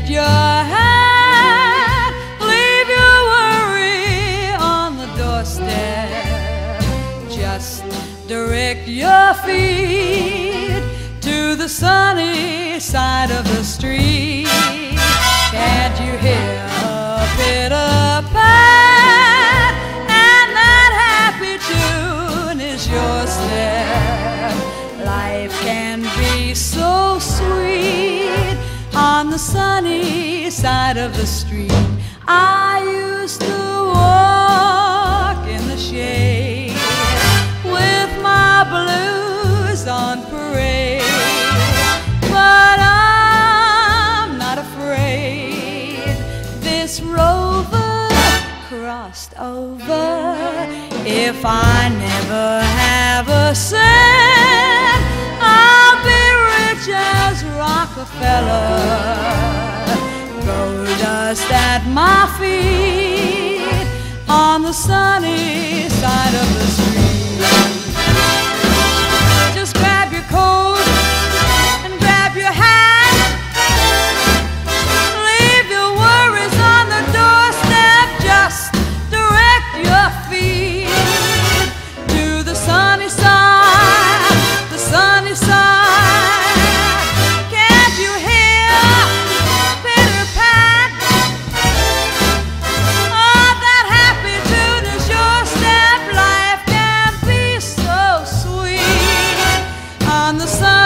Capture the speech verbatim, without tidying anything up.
get your hat, leave your worry on the doorstep. Just direct your feet to the sunny side of the street. Can't you hear a pitter-pat? And that happy tune is your step. Life can be so sweet on the sunny side of the street. I used to walk in the shade with my blues on parade, but I'm not afraid. This rover crossed over. If I never have a cent, I'll be rich as Rockefeller. Gold dust at my feet on the sunny side of the street. Just grab your coat and grab your hat, leave your worries on the doorstep. Just direct your feet to the sunny side, the sunny side. Can't you hear pitter-pat? Oh, that happy tune is your step. Life can be so sweet on the sun.